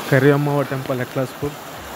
ಕರಿಯಮ್ಮವ temple Eklaspur.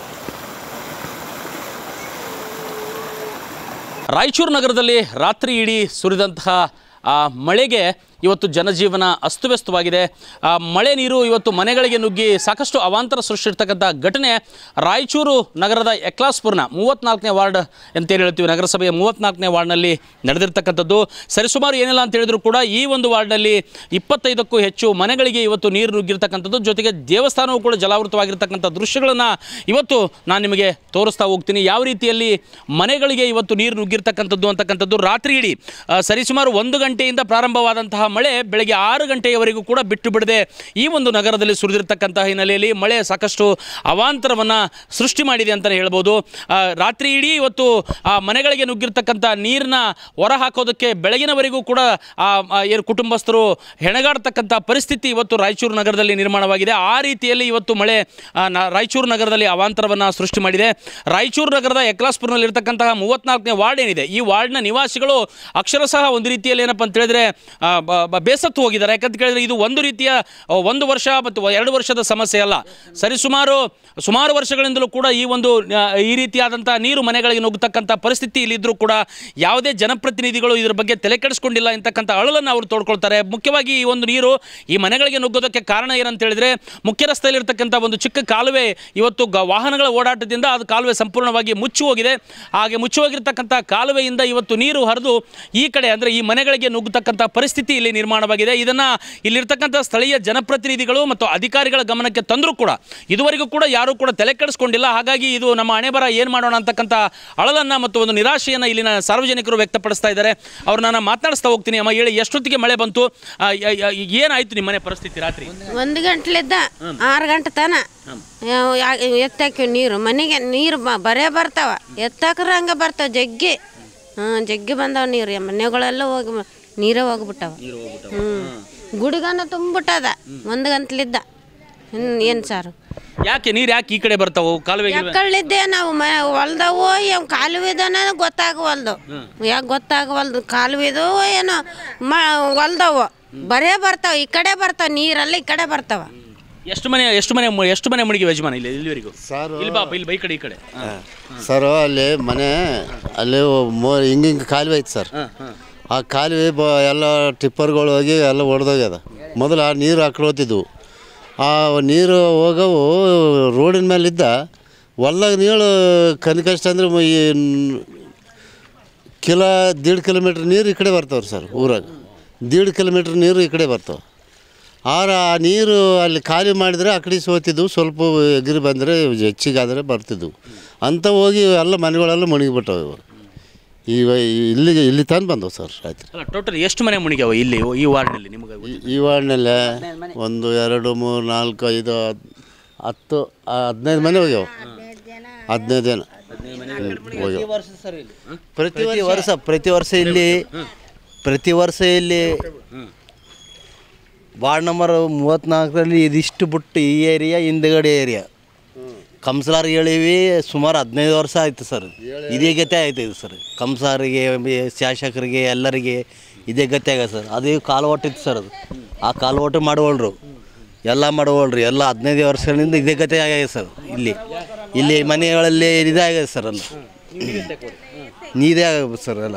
Raichur ನಗರದಲ್ಲಿ ರಾತ್ರಿ ಇಡೀ ಸುರಿದಂತಹ ಮಳೆಗೆ ಇವತ್ತು ಜನಜೀವನ ಅಸ್ತವ್ಯಸ್ತವಾಗಿದೆ. ಮಳೆ ನೀರು ಇವತ್ತು ಮನೆಗಳಿಗೆ ನುಗ್ಗಿ ಸಾಕಷ್ಟು ಅವಾಂತರ ಸೃಷ್ಟಿರ್ತಕ್ಕಂಥ ಘಟನೆ ರಾಯಚೂರು ನಗರದ ಎಕ್ಲಾಸ್ಪುರ್ನ 34ನೇ ವಾರ್ಡ್ ಅಂತೇಳಿ ಹೇಳ್ತೀವಿ, ನಗರಸಭೆಯ 34ನೇ ವಾರ್ಡ್ನಲ್ಲಿ ನಡೆದಿರ್ತಕ್ಕಂಥದ್ದು. ಸರಿಸುಮಾರು ಏನಿಲ್ಲ ಅಂತ ಹೇಳಿದ್ರು ಕೂಡ ಈ ಒಂದು ವಾರ್ಡ್ನಲ್ಲಿ 25ಕ್ಕೂ ಹೆಚ್ಚು ಮನೆಗಳಿಗೆ ಇವತ್ತು ನೀರು ನುಗ್ಗಿರ್ತಕ್ಕಂಥದ್ದು. ಜೊತೆಗೆ ದೇವಸ್ಥಾನವೂ ಕೂಡ ಜಲಾವೃತವಾಗಿರ್ತಕ್ಕಂಥ ದೃಶ್ಯಗಳನ್ನು ಇವತ್ತು ನಾನು ನಿಮಗೆ ತೋರಿಸ್ತಾ ಹೋಗ್ತೀನಿ. ಯಾವ ರೀತಿಯಲ್ಲಿ ಮನೆಗಳಿಗೆ ಇವತ್ತು ನೀರು ನುಗ್ಗಿರ್ತಕ್ಕಂಥದ್ದು ಅಂತಕ್ಕಂಥದ್ದು. ರಾತ್ರಿ ಇಡೀ ಸರಿಸುಮಾರು 1 ಗಂಟೆಯಿಂದ ಪ್ರಾರಂಭವಾದಂತಹ ಮಳೆ ಬೆಳಗ್ಗೆ 6 ಗಂಟೆಯವರೆಗೂ ಕೂಡ ಬಿಟ್ಟು ಬಿಡದೆ ಈ ಒಂದು ನಗರದಲ್ಲಿ ಸುರಿದಿರ್ತಕ್ಕಂತಹ ಹಿನ್ನೆಲೆಯಲ್ಲಿ ಮಳೆ ಸಾಕಷ್ಟು ಅವಾಂತರವನ್ನು ಸೃಷ್ಟಿ ಮಾಡಿದೆ ಅಂತಲೇ ಹೇಳ್ಬೋದು. ರಾತ್ರಿ ಇಡೀ ಇವತ್ತು ಮನೆಗಳಿಗೆ ನುಗ್ಗಿರ್ತಕ್ಕಂಥ ನೀರನ್ನ ಹೊರ ಹಾಕೋದಕ್ಕೆ ಬೆಳಗಿನವರೆಗೂ ಕೂಡ ಏನು ಕುಟುಂಬಸ್ಥರು ಹೆಣಗಾಡ್ತಕ್ಕಂಥ ಪರಿಸ್ಥಿತಿ ಇವತ್ತು ರಾಯಚೂರು ನಗರದಲ್ಲಿ ನಿರ್ಮಾಣವಾಗಿದೆ. ಆ ರೀತಿಯಲ್ಲಿ ಇವತ್ತು ಮಳೆ ರಾಯಚೂರು ನಗರದಲ್ಲಿ ಅವಾಂತರವನ್ನು ಸೃಷ್ಟಿ ಮಾಡಿದೆ. ರಾಯಚೂರು ನಗರದ ಎಕ್ಲಾಸ್ಪುರ್ನಲ್ಲಿರ್ತಕ್ಕಂತಹ 34ನೇ ವಾರ್ಡ್ ಏನಿದೆ, ಈ ವಾರ್ಡ್ನ ನಿವಾಸಿಗಳು ಅಕ್ಷರಶಃ ಒಂದು ರೀತಿಯಲ್ಲಿ ಏನಪ್ಪ ಅಂತ ಹೇಳಿದ್ರೆ ಬೇಸತ್ತು ಹೋಗಿದ್ದಾರೆ. ಯಾಕಂತ ಕೇಳಿದ್ರೆ ಇದು ಒಂದು ರೀತಿಯ 1 ವರ್ಷ ಮತ್ತು 2 ವರ್ಷದ ಸಮಸ್ಯೆ ಅಲ್ಲ. ಸುಮಾರು ವರ್ಷಗಳಿಂದಲೂ ಕೂಡ ಈ ರೀತಿಯಾದಂಥ ನೀರು ಮನೆಗಳಿಗೆ ನುಗ್ಗತಕ್ಕಂಥ ಪರಿಸ್ಥಿತಿ ಇಲ್ಲಿದ್ದರೂ ಕೂಡ ಯಾವುದೇ ಜನಪ್ರತಿನಿಧಿಗಳು ಇದರ ಬಗ್ಗೆ ತಲೆ ಕೆಡಿಸ್ಕೊಂಡಿಲ್ಲ ಅಂತಕ್ಕಂಥ ಅಳಲನ್ನು ಅವರು ತೋಡ್ಕೊಳ್ತಾರೆ. ಮುಖ್ಯವಾಗಿ ಈ ಒಂದು ನೀರು ಈ ಮನೆಗಳಿಗೆ ನುಗ್ಗೋದಕ್ಕೆ ಕಾರಣ ಏನಂತ ಹೇಳಿದ್ರೆ, ಮುಖ್ಯ ರಸ್ತೆಯಲ್ಲಿರ್ತಕ್ಕಂಥ ಒಂದು ಚಿಕ್ಕ ಕಾಲುವೆ ಇವತ್ತು ವಾಹನಗಳ ಓಡಾಟದಿಂದ ಅದು ಕಾಲುವೆ ಸಂಪೂರ್ಣವಾಗಿ ಮುಚ್ಚಿ ಹೋಗಿದೆ. ಹಾಗೆ ಮುಚ್ಚಿ ಹೋಗಿರ್ತಕ್ಕಂಥ ಕಾಲುವೆಯಿಂದ ಇವತ್ತು ನೀರು ಹರಿದು ಈ ಕಡೆ ಅಂದರೆ ಈ ಮನೆಗಳಿಗೆ ನುಗ್ಗತಕ್ಕಂಥ ಪರಿಸ್ಥಿತಿ ಇಲ್ಲಿ ನಿರ್ಮಾಣವಾಗಿದೆ. ಇದನ್ನು ಇಲ್ಲಿರ್ತಕ್ಕಂಥ ಸ್ಥಳೀಯ ಜನಪ್ರತಿನಿಧಿಗಳು ಮತ್ತು ಅಧಿಕಾರಿಗಳ ಗಮನಕ್ಕೆ ತಂದರೂ ಕೂಡ ಇದುವರೆಗೂ ಕೂಡ ಯಾರೂ ಕೂಡ ತಲೆ ಕೆಡಿಸ್ಕೊಂಡಿಲ್ಲ. ಹಾಗಾಗಿ ಇದು ನಮ್ಮ ಹಣೆಬರ ಏನು ಮಾಡೋಣ ಅಂತಕ್ಕಂಥ ಅಳಲನ್ನು ಮತ್ತು ಒಂದು ನಿರಾಶೆಯನ್ನು ಇಲ್ಲಿನ ಸಾರ್ವಜನಿಕರು ವ್ಯಕ್ತಪಡಿಸ್ತಾ ಇದ್ದಾರೆ. ಅವ್ರನ್ನ ನಾನು ಮಾತನಾಡಿಸ್ತಾ ಹೋಗ್ತೀನಿ. ಅಮ್ಮ ಹೇಳಿ, ಎಷ್ಟೊತ್ತಿಗೆ ಮಳೆ ಬಂತು, ಏನಾಯ್ತು ನಿಮ್ಮ ಮನೆ ಪರಿಸ್ಥಿತಿ? ರಾತ್ರಿ 1 ಗಂಟೆಲಿದ್ದ 6 ಗಂಟೆ ತನ ಎತ್ತಾಕಿ ನೀರು ಮನೆಗೆ ನೀರು ಬರೇ ಬರ್ತಾವ, ಎತ್ತಾಕ್ರ ಹಂಗೆ ಬರ್ತಾವ ಜಗ್ಗಿ ಬಂದಾವ ನೀರು. ಮನೆಗಳೆಲ್ಲ ಹೋಗಿ ನೀರೇ ಹೋಗ್ಬಿಟ್ಟವ. ಗುಡಿಗನ ತುಂಬಿಟ್ಟದ 1 ಗಂಟೆಲಿದ್ದ. ಏನು ಸಾರು ಯಾಕೆ ನೀರು ಯಾಕೆ ಈ ಕಡೆ ಬರ್ತಾವು? ಕಾಲುವೆ ಯಾಕಳಿದ್ದೆ ನಾವು ಹೊಲ್ದವು ಕಾಲುವೆದನ ಗೊತ್ತಾಗವಲ್ದು. ಯಾಕೆ ಗೊತ್ತಾಗವಲ್ದು? ಕಾಲುವೆದು ಏನೋ ಹೊಲ್ದವು ಬರೇ ಬರ್ತಾವ, ಈ ಕಡೆ ಬರ್ತಾವ ನೀರೆಲ್ಲ ಈ ಕಡೆ ಬರ್ತಾವ. ಎಷ್ಟು ಮನೆ ಮುಳುಗಿ ಯಜಮಾನ ಇಲ್ಲಿವರೆಗೂ? ಇಲ್ಲಿ ಬೈ ಕಡೆ ಈ ಕಡೆ ಸರ್ ಅಲ್ಲಿ ಮನೆ ಅಲ್ಲಿ ಹಿಂಗೆ ಕಾಲುವೆ ಐತೆ ಸರ್. ಆ ಕಾಲುವೆ ಎಲ್ಲ ಟಿಪ್ಪರ್ಗಳು ಹೋಗಿ ಎಲ್ಲ ಒಡೆದೋಗ್ಯದ. ಮೊದಲು ಆ ನೀರು ಹಾಕ್ಳೋತಿದ್ವು. ಆ ನೀರು ಹೋಗವು ರೋಡಿನ ಮೇಲಿದ್ದ ಹೊಲ್ದಾಗ ನೀರು ಕನಿಕಷ್ಟ ಅಂದರೆ ಈ 1.5 ಕಿಲೋಮೀಟ್ರ್ ನೀರು ಈ ಕಡೆ ಬರ್ತಾವ್ರಿ ಸರ್. ಊರಾಗ 1.5 ಕಿಲೋಮೀಟ್ರ್ ನೀರು ಈ ಕಡೆ ಬರ್ತಾವೆ. ಆದ್ರೆ ಆ ನೀರು ಅಲ್ಲಿ ಖಾಲಿ ಮಾಡಿದರೆ ಆ ಕಡೆ ಸೋತಿದ್ವು. ಸ್ವಲ್ಪ ಎಗರಿ ಬಂದರೆ ಹೆಚ್ಚಿಗಾದರೆ ಬರ್ತಿದ್ವು ಅಂತ ಹೋಗಿ ಎಲ್ಲ ಮನೆಗಳೆಲ್ಲ ಮುಳುಗಿಬಿಟ್ಟವು. ಇಲ್ಲಿ ತಂದು ಬಂದವು ಸರ್. ರಾತ್ರಿ ಟೋಟಲ್ ಎಷ್ಟು ಮನೆ ಮುಳುಗ್ಯಾವ ಇಲ್ಲಿ ಈ ವಾರ್ಡ್ನಲ್ಲಿ? ನಿಮಗೆ ಈ ವಾರ್ಡ್ನಲ್ಲೇ 1 2 3 4 5 10 15 ಮನೆ ಹೋಗ್ಯಾವ. 15 ಜನ ಪ್ರತಿ ವರ್ಷ ಇಲ್ಲಿ ವಾರ್ಡ್ ನಂಬರ್ 34ರಲ್ಲಿ ಇದಿಷ್ಟು ಬಿಟ್ಟು ಈ ಏರಿಯಾ ಹಿಂದ್ಗಡೆ ಏರಿಯಾ ಕಂಸಾರ್ ಹೇಳಿವಿ. ಸುಮಾರು 15 ವರ್ಷ ಆಯಿತು ಸರ್. ಇದೇ ಗತಿ ಆಯ್ತು ಸರ್. ಕಂಸಾರಿಗೆ, ಶಾಸಕರಿಗೆ, ಎಲ್ಲರಿಗೆ ಇದೇ ಗತಿ ಆಗ ಸರ್. ಅದು ಕಾಲುವಟ್ಟಿತ್ತು ಸರ್. ಅದು ಆ ಕಾಲುವಟ್ಟು ಮಾಡುವಳ್ರು ಎಲ್ಲ ಮಾಡುವಳ್ರಿ ಎಲ್ಲ 15 ವರ್ಷಗಳಿಂದ ಇದೇ ಗತಿ ಆಗಿದೆ ಸರ್. ಇಲ್ಲಿ ಮನೆಗಳಲ್ಲಿ ಇದೇ ಆಗಿದೆ ಸರ್. ಅಲ್ಲ ನೀದೇ ಆಗ ಸರ್. ಎಲ್ಲ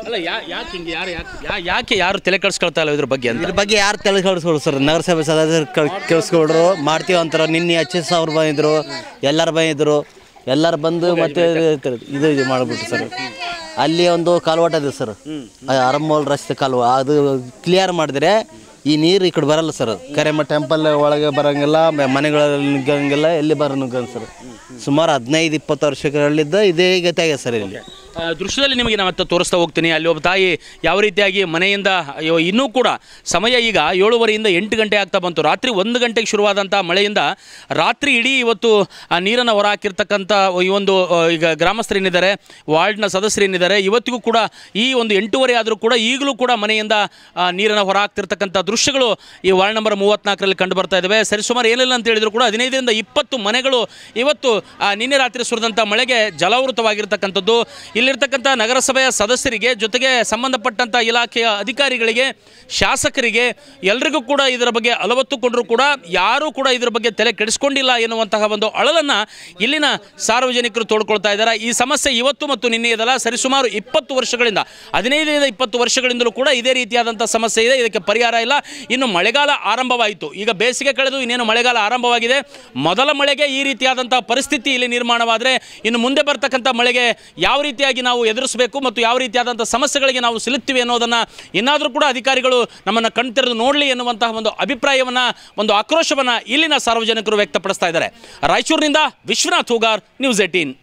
ಯಾಕೆ ಯಾರು ತಲೆ ಕೆಡಿಸ್ಕೊಳ್ತಾ ಇಲ್ಲ ಇದ್ರ ಬಗ್ಗೆ ಯಾರು ತಲೆ ಕೆಡಿಸ್ಕೊಳ್ರು ಸರ್? ನಗರಸಭೆ ಸದಸ್ಯರು ಕೆಡಿಸ್ಕೊಳ್ರು ಮಾಡ್ತೀವಿ ಅಂತಾರೆ. ನಿನ್ನೆ HS ಅವ್ರು ಬಂದಿದ್ರು, ಎಲ್ಲರೂ ಬಂದು ಮತ್ತೆ ಇದು ಮಾಡಿಬಿಟ್ಟು ಸರ್. ಅಲ್ಲಿ ಒಂದು ಕಾಲುವಾಟ ಇದೆ ಸರ್, ಅರಮೋಲ್ ರಸ್ತೆ ಕಾಲುವ. ಅದು ಕ್ಲಿಯರ್ ಮಾಡಿದ್ರೆ ಈ ನೀರು ಈ ಕಡೆ ಬರಲ್ಲ ಸರ್. ಕರೆಮ್ಮ ಟೆಂಪಲ್ ಒಳಗೆ ಬರೋಂಗಿಲ್ಲ, ಮನೆಗಳಲ್ಲಿ ನುಗ್ಗಂಗಿಲ್ಲ, ಎಲ್ಲಿ ನುಗ್ಗಂಗ ಸರ್. ಸುಮಾರು 15-20 ವರ್ಷಗಳಲ್ಲಿದ್ದ ಇದೇ ಗತಿ ಆಗಿದೆ ಸರ್. ಇಲ್ಲಿ ದೃಶ್ಯದಲ್ಲಿ ನಿಮಗೆ ನಾನು ತೋರಿಸ್ತಾ ಹೋಗ್ತೀನಿ. ಅಲ್ಲಿ ಒಬ್ಬ ತಾಯಿ ಯಾವ ರೀತಿಯಾಗಿ ಮನೆಯಿಂದ ಇನ್ನೂ ಕೂಡ ಸಮಯ ಈಗ 7:30ಯಿಂದ 8 ಗಂಟೆ ಆಗ್ತಾ ಬಂತು. ರಾತ್ರಿ 1 ಗಂಟೆಗೆ ಶುರುವಾದಂಥ ಮಳೆಯಿಂದ ರಾತ್ರಿ ಇಡೀ ಇವತ್ತು ಆ ನೀರನ್ನು ಹೊರ ಹಾಕಿರ್ತಕ್ಕಂಥ ಈ ಒಂದು ಈಗ ಗ್ರಾಮಸ್ಥರೇನಿದ್ದಾರೆ, ವಾರ್ಡ್ನ ಸದಸ್ಯರೇನಿದ್ದಾರೆ, ಇವತ್ತಿಗೂ ಕೂಡ ಈ ಒಂದು 8:30 ಆದರೂ ಕೂಡ ಈಗಲೂ ಕೂಡ ಮನೆಯಿಂದ ನೀರನ್ನು ಹೊರ ಹಾಕ್ತಿರ್ತಕ್ಕಂಥ ದೃಶ್ಯಗಳು ಈ ವಾರ್ಡ್ ನಂಬರ್ 34ರಲ್ಲಿ ಕಂಡು ಬರ್ತಾ ಇದ್ದಾವೆ. ಸರಿಸುಮಾರು ಏನಿಲ್ಲ ಅಂತ ಹೇಳಿದ್ರು ಕೂಡ 15ರಿಂದ 20 ಮನೆಗಳು ಇವತ್ತು ನಿನ್ನೆ ರಾತ್ರಿ ಸುರಿದಂಥ ಮಳೆಗೆ ಜಲಾವೃತವಾಗಿರ್ತಕ್ಕಂಥದ್ದು. ಇಲ್ಲಿರ್ತಕ್ಕಂಥ ನಗರಸಭೆಯ ಸದಸ್ಯರಿಗೆ, ಜೊತೆಗೆ ಸಂಬಂಧಪಟ್ಟಂಥ ಇಲಾಖೆಯ ಅಧಿಕಾರಿಗಳಿಗೆ, ಶಾಸಕರಿಗೆ ಎಲ್ರಿಗೂ ಕೂಡ ಇದರ ಬಗ್ಗೆ ಅಲವತ್ತುಕೊಂಡರೂ ಕೂಡ ಯಾರೂ ಕೂಡ ಇದರ ಬಗ್ಗೆ ತಲೆ ಕೆಡಿಸ್ಕೊಂಡಿಲ್ಲ ಎನ್ನುವಂತಹ ಒಂದು ಅಳಲನ್ನು ಇಲ್ಲಿನ ಸಾರ್ವಜನಿಕರು ತೋಡ್ಕೊಳ್ತಾ ಇದ್ದಾರೆ. ಈ ಸಮಸ್ಯೆ ಇವತ್ತು ಮತ್ತು ನಿನ್ನೆಯದಲ್ಲ, ಸರಿಸುಮಾರು 20 ವರ್ಷಗಳಿಂದ 15-20 ವರ್ಷಗಳಿಂದಲೂ ಕೂಡ ಇದೇ ರೀತಿಯಾದಂಥ ಸಮಸ್ಯೆ ಇದೆ. ಇದಕ್ಕೆ ಪರಿಹಾರ ಇಲ್ಲ. ಇನ್ನು ಮಳೆಗಾಲ ಆರಂಭವಾಯಿತು, ಈಗ ಬೇಸಿಗೆ ಕಳೆದು ಇನ್ನೇನು ಮಳೆಗಾಲ ಆರಂಭವಾಗಿದೆ. ಮೊದಲ ಮಳೆಗೆ ಈ ರೀತಿಯಾದಂಥ ಪರಿಸ್ಥಿತಿ ಇಲ್ಲಿ ನಿರ್ಮಾಣವಾದರೆ ಇನ್ನು ಮುಂದೆ ಬರ್ತಕ್ಕಂಥ ಮಳೆಗೆ ಯಾವ ರೀತಿಯಾಗಿ ನಾವು ಎದುರಿಸಬೇಕು ಮತ್ತು ಯಾವ ರೀತಿಯಾದಂಥ ಸಮಸ್ಯೆಗಳಿಗೆ ನಾವು ಸಿಲುಕ್ತೀವಿ ಅನ್ನೋದನ್ನು ಇನ್ನಾದರೂ ಕೂಡ ಅಧಿಕಾರಿಗಳು ನಮ್ಮನ್ನು ಕಣ್ತೆರೆದು ನೋಡಲಿ ಎನ್ನುವಂತಹ ಒಂದು ಅಭಿಪ್ರಾಯವನ್ನು, ಒಂದು ಆಕ್ರೋಶವನ್ನು ಇಲ್ಲಿನ ಸಾರ್ವಜನಿಕರು ವ್ಯಕ್ತಪಡಿಸ್ತಾ ಇದ್ದಾರೆ. ರಾಯಚೂರಿನಿಂದ ವಿಶ್ವನಾಥ್ ಹೂಗಾರ್, ನ್ಯೂಸ್ 18.